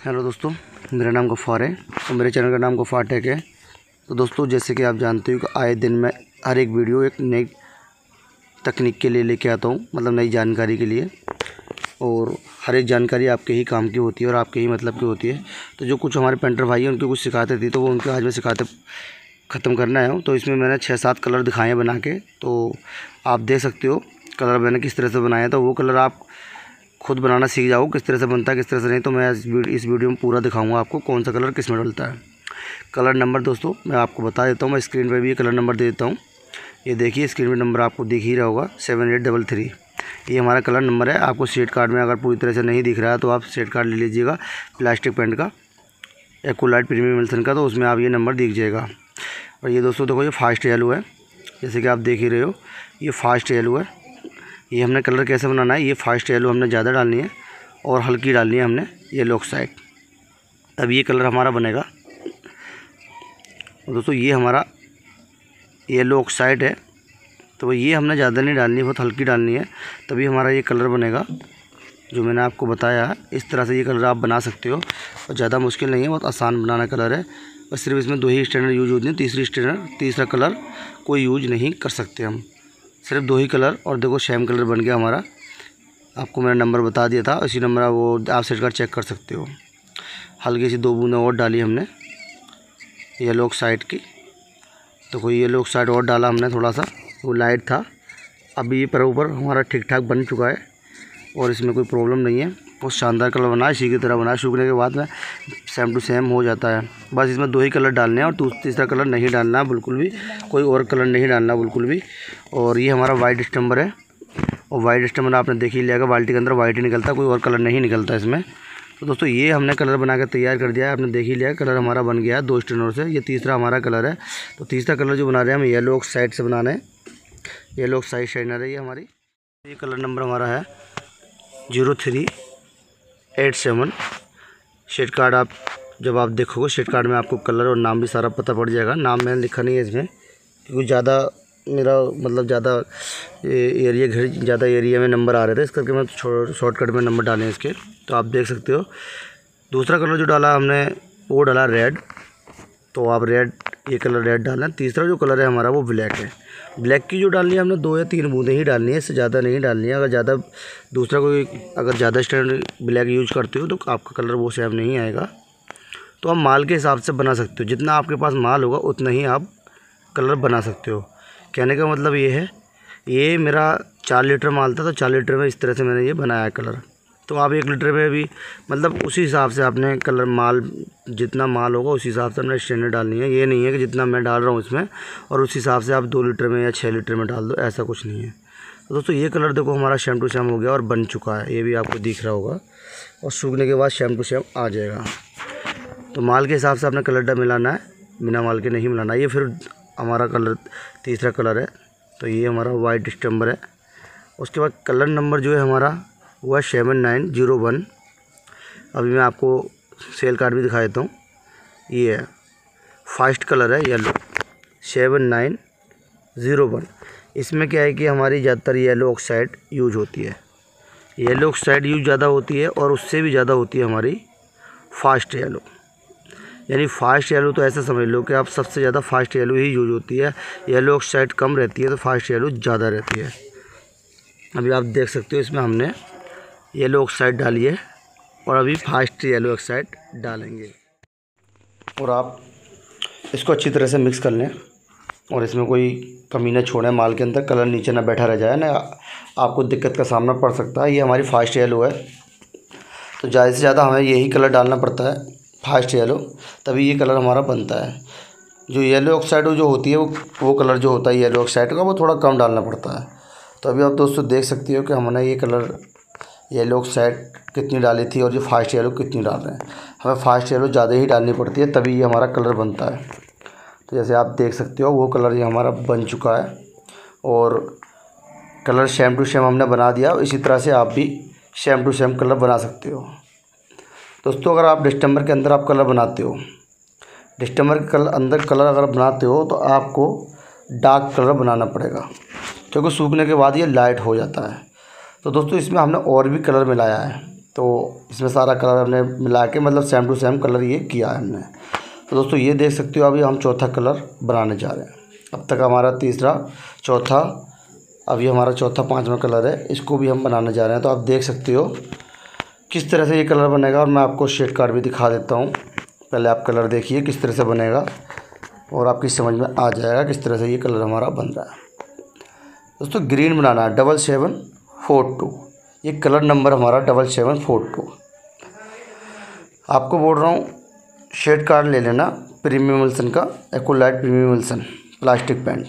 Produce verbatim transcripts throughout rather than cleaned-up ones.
Hello दोस्तों, मेरा नाम गफ़ार है और मेरे चैनल का नाम गफ़ार टेक है। तो दोस्तों, जैसे कि आप जानते हो कि आए दिन मैं हर एक वीडियो एक नई तकनीक के लिए लेके आता हूँ, मतलब नई जानकारी के लिए। और हर एक जानकारी आपके ही काम की होती है और आपके ही मतलब की होती है। तो जो कुछ हमारे पेंटर भाई हैं उनके कुछ सिखाते थे, तो वो उनके आज में सिखाते ख़त्म करना है। तो इसमें मैंने छः सात कलर दिखाए हैं बना के, तो आप देख सकते हो कलर मैंने किस तरह से बनाया। तो वो कलर आप खुद बनाना सीख जाओ, किस तरह से बनता है किस तरह से नहीं। तो मैं इस वीडियो में पूरा दिखाऊंगा आपको कौन सा कलर किस में डलता है। कलर नंबर दोस्तों मैं आपको बता देता हूँ, मैं स्क्रीन पर भी ये कलर नंबर दे देता हूँ। ये देखिए स्क्रीन पर नंबर आपको दिख ही रहा होगा, सेवन एट डबल थ्री। ये हमारा कलर नंबर है। आपको शेड कार्ड में अगर पूरी तरह से नहीं दिख रहा है तो आप शेड कार्ड ले लीजिएगा प्लास्टिक पेंट का, एक्वालाइट प्रीमियम मिल्सन का, तो उसमें आप ये नंबर दिख जाएगा। और ये दोस्तों देखो, ये फास्ट येलो है, जैसे कि आप देख ही रहे हो, ये फास्ट येलो है। ये हमने कलर कैसे बनाना है, ये फास्ट येलो हमने ज़्यादा डालनी है और हल्की डालनी है हमने येलो ऑक्साइड, तब ये कलर हमारा बनेगा। दोस्तों ये हमारा येलो ऑक्साइड है, तो ये हमने ज़्यादा नहीं डालनी है, बहुत हल्की डालनी है, तभी हमारा ये कलर बनेगा जो मैंने आपको बताया है। इस तरह से ये कलर आप बना सकते हो और ज़्यादा मुश्किल नहीं है, बहुत आसान बनाना कलर है। और सिर्फ इसमें दो ही स्टैंडर्ड यूज होती है, तीसरी स्टैंडर्ड तीसरा कलर कोई यूज नहीं कर सकते हम, सिर्फ दो ही कलर। और देखो सेम कलर बन गया हमारा, आपको मैंने नंबर बता दिया था, इसी नंबर वो आप सेट कर चेक कर सकते हो। हल्की सी दो बूंदें और डाली हमने येलो ऑक्साइड की, तो कोई येलो ऑक्साइड और डाला हमने थोड़ा सा, वो लाइट था। अभी ये पर ऊपर हमारा ठीक ठाक बन चुका है और इसमें कोई प्रॉब्लम नहीं है, बहुत शानदार कलर बना है, इसी की तरह बना है। सूखने के बाद में सेम टू सेम हो जाता है। बस इसमें दो ही कलर डालने हैं और तीसरा कलर नहीं डालना है बिल्कुल भी, कोई और कलर नहीं डालना बिल्कुल भी। और ये हमारा वाइट स्टम्बर है, और वाइट स्टम्बर आपने देख ही लिया कि बाल्टी के अंदर वाइट ही निकलता है, कोई और कलर नहीं निकलता इसमें। तो दोस्तों ये हमने कलर बना के तैयार कर दिया है, आपने देख ही लिया कलर हमारा बन गया है दो स्टेनर से। ये तीसरा हमारा कलर है। तो तीसरा कलर जो बना रहे हैं हम येलो ऑक्साइड से बनाना है, येलो ऑक्साइड शाइनर है ये हमारी। ये कलर नंबर हमारा है zero three eight seven. Shade card आप जब आप देखोगे शेड कार्ड में आपको कलर और नाम भी सारा पता पड़ जाएगा। नाम मैंने लिखा नहीं है इसमें, क्योंकि ज़्यादा मेरा मतलब ज़्यादा एरिया घर ज़्यादा एरिया में नंबर आ रहे थे, इस करके मैं शॉर्टकट में नंबर डाले इसके। तो आप देख सकते हो। दूसरा कलर जो डाला हमने वो डाला रेड, तो आप रेड ये कलर रेड डालना। तीसरा जो कलर है हमारा वो ब्लैक है। ब्लैक की जो डालनी है हमने दो या तीन बूंदें ही डालनी है, इससे ज़्यादा नहीं डालनी है। अगर ज़्यादा दूसरा कोई अगर ज़्यादा स्टैंडर्ड ब्लैक यूज करते हो तो आपका कलर वो सेम नहीं आएगा। तो आप माल के हिसाब से बना सकते हो, जितना आपके पास माल होगा उतना ही आप कलर बना सकते हो। कहने का मतलब ये है, ये मेरा चार लीटर माल था, तो चार लीटर में इस तरह से मैंने ये बनाया कलर। तो आप एक लीटर में भी मतलब उसी हिसाब से आपने कलर माल जितना माल होगा उसी हिसाब से अपने स्टैंडर्ड डालनी है। ये नहीं है कि जितना मैं डाल रहा हूँ इसमें और उस हिसाब से आप दो लीटर में या छः लीटर में डाल दो, ऐसा कुछ नहीं है। तो दोस्तों ये कलर देखो हमारा सेम टू सेम हो गया और बन चुका है, ये भी आपको दिख रहा होगा। और सूखने के बाद सेम टू सेम आ जाएगा। तो माल के हिसाब से आपने कलर डा मिलाना है, बिना माल के नहीं मिलाना। ये फिर हमारा कलर तीसरा कलर है, तो ये हमारा वाइट स्टम्बर है। उसके बाद कलर नंबर जो है हमारा वो है सेवन नाइन ज़ीरो वन। अभी मैं आपको सेल कार्ड भी दिखा देता हूँ। ये है फास्ट कलर है yellow, seven nine zero one. इसमें क्या है कि हमारी ज़्यादातर येलो ऑक्साइड यूज होती है, येलो ऑक्साइड यूज ज़्यादा होती है और उससे भी ज़्यादा होती है हमारी फास्ट येलो। यानी फास्ट येलो तो ऐसा समझ लो कि आप सबसे ज़्यादा फास्ट येलो ही यूज होती है, येलो ऑक्साइड कम रहती है तो फास्ट येलो ज़्यादा रहती है। अभी आप देख सकते हो इसमें हमने येलो ऑक्साइड डाली है और अभी फास्ट येलो ऑक्साइड डालेंगे। और आप इसको अच्छी तरह से मिक्स कर लें और इसमें कोई कमी ना छोड़ें माल के अंदर, कलर नीचे ना बैठा रह जाए, ना आपको दिक्कत का सामना पड़ सकता है। ये हमारी फास्ट येलो है, तो ज़्यादा से ज़्यादा हमें यही कलर डालना पड़ता है फास्ट येलो, तभी ये कलर हमारा बनता है। जो येलो ऑक्साइड जो होती है वो वो कलर जो होता है येलो ऑक्साइड का वो थोड़ा कम डालना पड़ता है। तो अभी आप दोस्तों देख सकते हो कि हमने ये कलर येलो ऑक्साइड कितनी डाली थी और ये फास्ट येलो कितनी डाल रहे हैं। हमें फास्ट येलो ज़्यादा ही डालनी पड़ती है, तभी ये हमारा कलर बनता है। तो जैसे आप देख सकते हो वो कलर ये हमारा बन चुका है और कलर सेम टू सेम हमने बना दिया। इसी तरह से आप भी सेम टू सेम कलर बना सकते हो। दोस्तों अगर आप डिस्टेम्बर के अंदर आप कलर बनाते हो, डिस्टेम्बर के कलर अंदर कलर अगर बनाते हो तो आपको डार्क कलर बनाना पड़ेगा, क्योंकि सूखने के बाद ये लाइट हो जाता है। तो दोस्तों इसमें हमने और भी कलर मिलाया है, तो इसमें सारा कलर हमने मिला के मतलब सेम टू सेम कलर ये किया है हमने। तो दोस्तों ये देख सकते हो अभी हम चौथा कलर बनाने जा रहे हैं। अब तक हमारा तीसरा, चौथा, अभी हमारा चौथा पांचवा कलर है, इसको भी हम बनाने जा रहे हैं। तो आप देख सकते हो किस तरह से ये कलर बनेगा और मैं आपको शेड कार्ड भी दिखा देता हूँ। पहले आप कलर देखिए किस तरह से बनेगा और आपकी समझ में आ जाएगा किस तरह से ये कलर हमारा बन रहा है। दोस्तों ग्रीन बनाना है, डबल सेवन फोर टू, ये कलर नंबर हमारा डबल सेवन फोर टू। आपको बोल रहा हूँ शेड कार्ड ले लेना प्रीमियम विल्सन का, Aqualite premium Wilson plastic paint,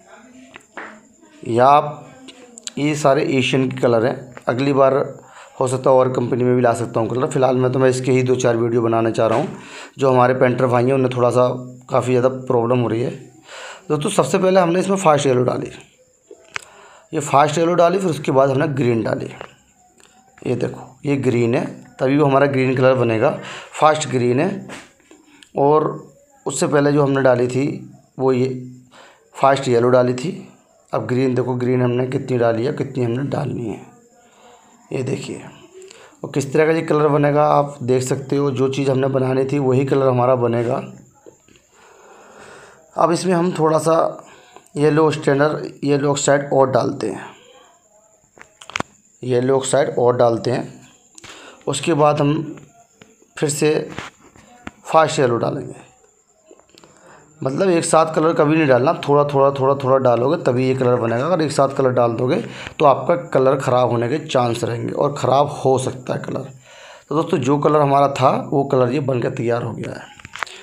या आप ये सारे एशियन के कलर हैं। अगली बार हो सकता है और कंपनी में भी ला सकता हूँ कलर। फ़िलहाल मैं तो मैं इसके ही दो चार वीडियो बनाना चाह रहा हूँ। जो हमारे पेंटर भाई हैं उन्हें थोड़ा सा काफ़ी ज़्यादा प्रॉब्लम हो रही है। दोस्तों सबसे पहले हमने इसमें फास्ट येलो डाली, ये फास्ट येलो डाली, फिर उसके बाद हमने ग्रीन डाली। ये देखो ये ग्रीन है, तभी वो हमारा ग्रीन कलर बनेगा, फास्ट ग्रीन है। और उससे पहले जो हमने डाली थी वो ये फास्ट येलो डाली थी। अब ग्रीन देखो, ग्रीन हमने कितनी डाली है, कितनी हमने डालनी है, ये देखिए। और किस तरह का ये कलर बनेगा आप देख सकते हो। जो चीज़ हमने बनानी थी वही कलर हमारा बनेगा। अब इसमें हम थोड़ा सा येलो स्टैंडर येलो ऑक्साइड और डालते हैं, येलो ऑक्साइड और डालते हैं। उसके बाद हम फिर से फास्ट येलो डालेंगे। मतलब एक साथ कलर कभी नहीं डालना, थोड़ा थोड़ा थोड़ा थोड़ा डालोगे तभी ये कलर बनेगा। अगर एक साथ कलर डाल दोगे तो आपका कलर ख़राब होने के चांस रहेंगे और ख़राब हो सकता है कलर। तो दोस्तों जो कलर हमारा था वो कलर ये बनकर तैयार हो गया है।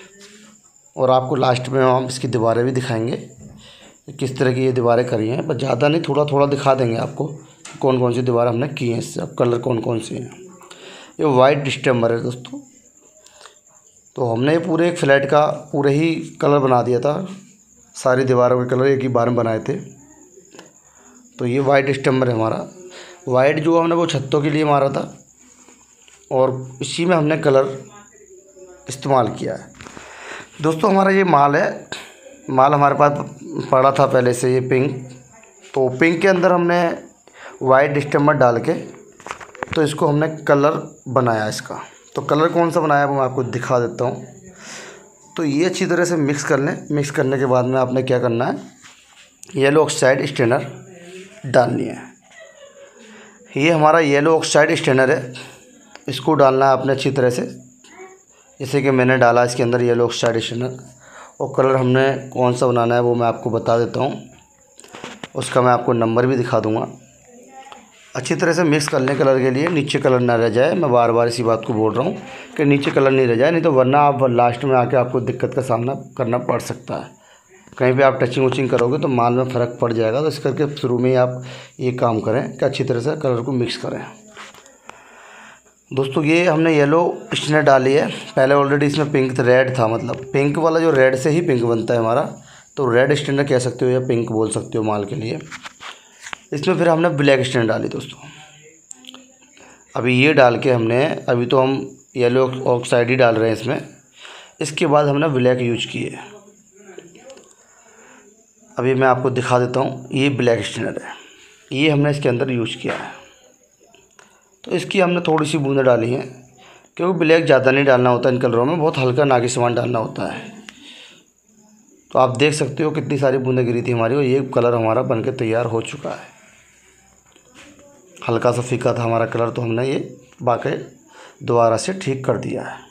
और आपको लास्ट में हम इसकी दीवारें भी दिखाएंगे किस तरह की ये दीवारें करी हैं, बस ज़्यादा नहीं, थोड़ा थोड़ा दिखा देंगे आपको कौन कौन सी दीवारें हमने की हैं इससे, अब कलर कौन कौन से हैं। ये वाइट डिस्टेम्बर है दोस्तों। तो हमने पूरे एक फ्लैट का पूरे ही कलर बना दिया था, सारी दीवारों के कलर एक ही बार में बनाए थे। तो ये वाइट डिस्टेम्बर है हमारा। वाइट जो हमने वो छत्तों के लिए मारा था और इसी में हमने कलर इस्तेमाल किया है। दोस्तों हमारा ये माल है, माल हमारे पास पड़ा था पहले से, ये पिंक। तो पिंक के अंदर हमने वाइट डिस्टेम्बर डाल के तो इसको हमने कलर बनाया इसका। तो कलर कौन सा बनाया वो मैं आपको दिखा देता हूँ। तो ये अच्छी तरह से मिक्स कर लें। मिक्स करने के बाद में आपने क्या करना है, येलो ऑक्साइड स्टेनर डालनी है। ये हमारा येलो ऑक्साइड स्टेनर है, इसको डालना है आपने अच्छी तरह से, जैसे कि मैंने डाला इसके अंदर येलो ऑक्साइड स्टेनर। और कलर हमने कौन सा बनाना है वो मैं आपको बता देता हूँ, उसका मैं आपको नंबर भी दिखा दूँगा। अच्छी तरह से मिक्स कर लें कलर के लिए, नीचे कलर ना रह जाए। मैं बार बार इसी बात को बोल रहा हूँ कि नीचे कलर नहीं रह जाए, नहीं तो वरना आप लास्ट में आके आपको दिक्कत का सामना करना पड़ सकता है। कहीं पे आप टचिंग वचिंग करोगे तो माल में फ़र्क पड़ जाएगा। तो इस करके शुरू में ही आप ये काम करें कि अच्छी तरह से कलर को मिक्स करें। दोस्तों ये हमने येलो स्टेनर डाली है, पहले ऑलरेडी इसमें पिंक रेड था, मतलब पिंक वाला जो रेड से ही पिंक बनता है हमारा, तो रेड स्टेनर कह सकते हो या पिंक बोल सकते हो माल के लिए। इसमें फिर हमने ब्लैक स्टेनर डाली दोस्तों। अभी ये डाल के हमने, अभी तो हम येलो ऑक्साइड ही डाल रहे हैं इसमें, इसके बाद हमने ब्लैक यूज किए। अभी मैं आपको दिखा देता हूँ, ये ब्लैक स्टेनर है, ये हमने इसके अंदर यूज किया है। तो इसकी हमने थोड़ी सी बूंदें डाली हैं, क्योंकि ब्लैक ज़्यादा नहीं डालना होता इन कलरों में, बहुत हल्का नागी सामान डालना होता है। तो आप देख सकते हो कितनी सारी बूंदें गिरी थी हमारी और ये कलर हमारा बनके तैयार हो चुका है। हल्का सा फीका था हमारा कलर, तो हमने ये बाकी दोबारा से ठीक कर दिया है।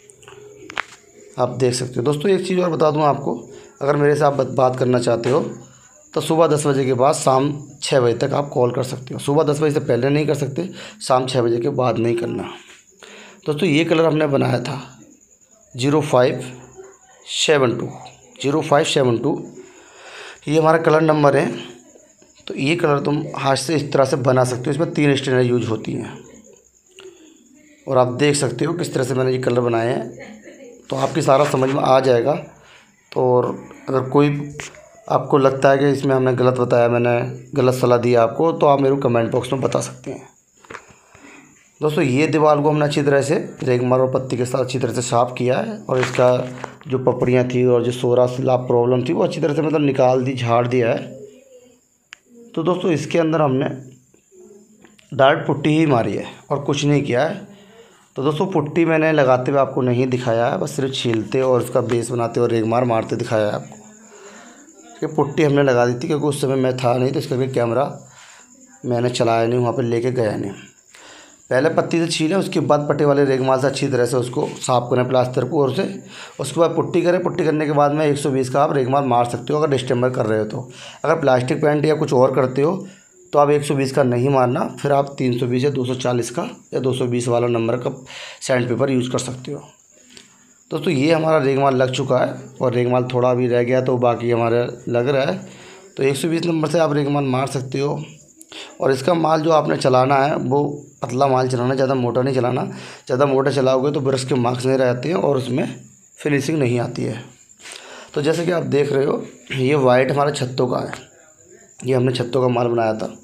आप देख सकते हो। दोस्तों एक चीज़ और बता दूं आपको, अगर मेरे से आप बात करना चाहते हो तो सुबह दस बजे के बाद शाम छः बजे तक आप कॉल कर सकते हो। सुबह दस बजे से पहले नहीं कर सकते, शाम छः बजे के बाद नहीं करना। दोस्तों ये कलर हमने बनाया था zero five seven two zero five seven two, ये हमारा कलर नंबर है। तो ये कलर तुम हाथ से इस तरह से बना सकते हो, इसमें तीन स्टेनर यूज होती हैं। और आप देख सकते हो किस तरह से मैंने ये कलर बनाए हैं, तो आपकी सारा समझ में आ जाएगा। तो और अगर कोई आपको लगता है कि इसमें हमने गलत बताया, मैंने गलत सलाह दी आपको, तो आप मेरे को कमेंट बॉक्स में बता सकते हैं। दोस्तों ये दीवार को हमने अच्छी तरह से रेगमार और पत्ती के साथ अच्छी तरह से साफ़ किया है और इसका जो पपड़ियाँ थी और जो सोरा सिलाब प्रॉब्लम थी वो अच्छी तरह से मतलब निकाल दी, झाड़ दिया है। तो दोस्तों इसके अंदर हमने डार्ट पुट्टी ही मारी है और कुछ नहीं किया है। तो दोस्तों पुट्टी मैंने लगाते हुए आपको नहीं दिखाया है, बस सिर्फ छीलते और उसका बेस बनाते और रेगमार मारते दिखाया है आपको। कि पुट्टी हमने लगा दी थी क्योंकि उस समय मैं था नहीं, तो इस करके कैमरा मैंने चलाया नहीं, वहाँ पर लेके गया नहीं। पहले पत्ती से छीलें, उसके बाद पट्टे वाले रेगमाल से अच्छी तरह से उसको साफ़ करें प्लास्टर को, और से उसके बाद पुट्टी करें। पुट्टी करने के बाद में एक सौ बीस का आप रेगमाल मार सकते हो अगर डिस्टेम्बर कर रहे हो तो। अगर प्लास्टिक पेंट या कुछ और करते हो तो आप एक सौ बीस का नहीं मारना, फिर आप तीन सौ बीस या दो सौ चालीस का या दो सौ बीस वाला नंबर का सैंड पेपर यूज़ कर सकते हो। दोस्तों ये हमारा रेगमाल लग चुका है और रेगमाल थोड़ा भी रह गया तो बाकी हमारा लग रहा है। तो एक सौ बीस नंबर से आप रेगमाल मार सकते हो। और इसका माल जो आपने चलाना है वो पतला माल चलाना, ज़्यादा मोटा नहीं चलाना। ज़्यादा मोटा चलाओगे तो ब्रश के मार्क्स नहीं रहते हैं और उसमें फिनिशिंग नहीं आती है। तो जैसे कि आप देख रहे हो, ये वाइट हमारा छत्तों का है, ये हमने छत्तों का माल बनाया था।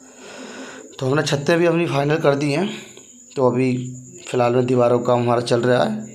तो हमने छत्तें भी अपनी फाइनल कर दी हैं। तो अभी फ़िलहाल में दीवारों का काम हमारा चल रहा है।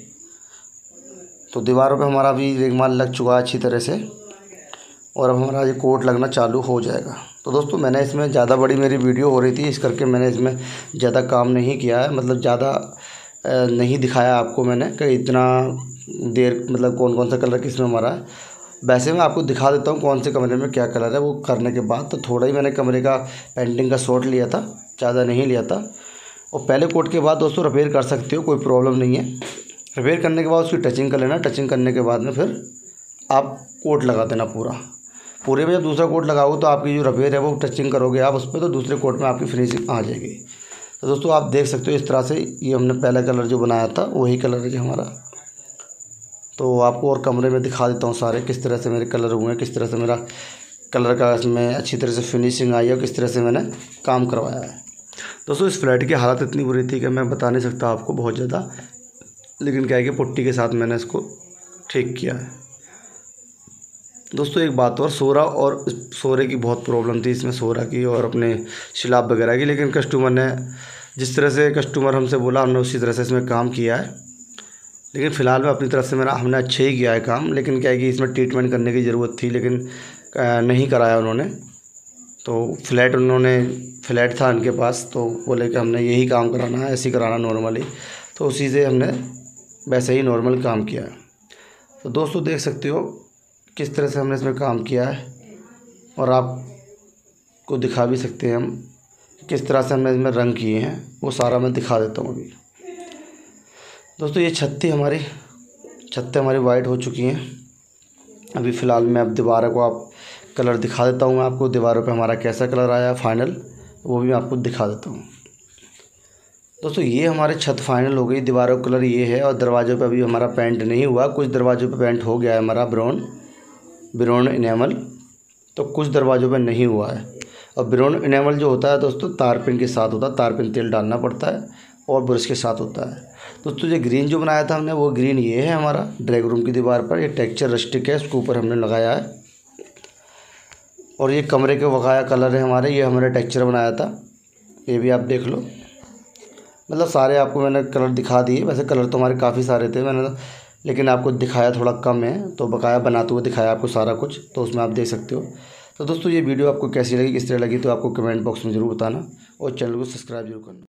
तो दीवारों पे हमारा भी रेगमाल लग चुका है अच्छी तरह से, और अब हमारा ये कोट लगना चालू हो जाएगा। तो दोस्तों मैंने इसमें ज़्यादा बड़ी मेरी वीडियो हो रही थी, इस करके मैंने इसमें ज़्यादा काम नहीं किया है, मतलब ज़्यादा नहीं दिखाया आपको मैंने कि इतना देर मतलब कौन कौन सा कलर किस में हमारा है। वैसे मैं आपको दिखा देता हूँ कौन से कमरे में क्या कलर है। वो करने के बाद तो थोड़ा ही मैंने कमरे का पेंटिंग का शॉट लिया था, ज़्यादा नहीं लिया था। और पहले कोट के बाद दोस्तों रिपेयर कर सकते हो, कोई प्रॉब्लम नहीं है। रिपेयर करने के बाद उसकी टचिंग कर लेना। टचिंग करने के बाद में फिर आप कोट लगा देना पूरा। पूरे में जब दूसरा कोट लगाओगे तो आपकी जो रिपेयर है वो टचिंग करोगे आप उस पर, तो दूसरे कोट में आपकी फिनिशिंग आ जाएगी। तो दोस्तों आप देख सकते हो इस तरह से ये हमने पहला कलर जो बनाया था वही कलर है जो हमारा। तो आपको और कमरे में दिखा देता हूँ सारे किस तरह से मेरे कलर हुए हैं, किस तरह से मेरा कलर का इसमें अच्छी तरह से फिनिशिंग आई है और किस तरह से मैंने काम करवाया है। दोस्तों इस फ्लैट की हालत इतनी बुरी थी कि मैं बता नहीं सकता आपको बहुत ज़्यादा, लेकिन क्या है कि पुट्टी के साथ मैंने इसको ठीक किया है। दोस्तों एक बात और, सोरा और सोरे की बहुत प्रॉब्लम थी इसमें, सोरा की और अपने स्लैब वगैरह की, लेकिन कस्टमर ने जिस तरह से कस्टमर हमसे बोला हमने उसी तरह से इसमें काम किया है। लेकिन फ़िलहाल में अपनी तरफ से मेरा हमने अच्छे ही किया है काम, लेकिन क्या है कि इसमें ट्रीटमेंट करने की ज़रूरत थी लेकिन नहीं कराया उन्होंने। तो फ्लैट उन्होंने फ्लैट था उनके पास, तो बोले कि हमने यही काम कराना है, ऐसे ही कराना नॉर्मली, तो उसी से हमने वैसे ही नॉर्मल काम किया है। तो दोस्तों देख सकते हो किस तरह से हमने इसमें काम किया है, और आपको दिखा भी सकते हैं हम किस तरह से हमने इसमें रंग किए हैं, वो सारा मैं दिखा देता हूँ अभी। दोस्तों ये छत थी हमारी, छत्तें हमारी वाइट हो चुकी हैं। अभी फ़िलहाल मैं अब दीवारों को आप कलर दिखा देता हूँ मैं आपको, दीवारों पे हमारा कैसा कलर आया फाइनल वो भी मैं आपको दिखा देता हूँ। दोस्तों ये हमारे छत फाइनल हो गई, दीवारों का कलर ये है, और दरवाज़ों पे अभी हमारा पेंट नहीं हुआ। कुछ दरवाज़ों पे पेंट हो गया है हमारा ब्राउन ब्राउन इनेमल, तो कुछ दरवाज़ों पे नहीं हुआ है। और ब्राउन इनेमल जो होता है दोस्तों तारपिन के साथ होता है, तारपिन तेल डालना पड़ता है और ब्रश के साथ होता है। दोस्तों ये ग्रीन जो बनाया था हमने वो ग्रीन ये है हमारा ड्राइंग रूम की दीवार पर, ये टेक्सचर रस्टिक है, उसके ऊपर हमने लगाया है। और ये कमरे के बकाया कलर है हमारे, ये हमने टेक्सचर बनाया था, ये भी आप देख लो। मतलब सारे आपको मैंने कलर दिखा दिए, वैसे कलर तो हमारे काफ़ी सारे थे मैंने, लेकिन आपको दिखाया थोड़ा कम है, तो बकाया बनाते हुए दिखाया आपको सारा कुछ, तो उसमें आप देख सकते हो। तो दोस्तों ये वीडियो आपको कैसी लगी, किस तरह लगी, तो आपको कमेंट बॉक्स में ज़रूर बताना और चैनल को सब्सक्राइब जरूर करना।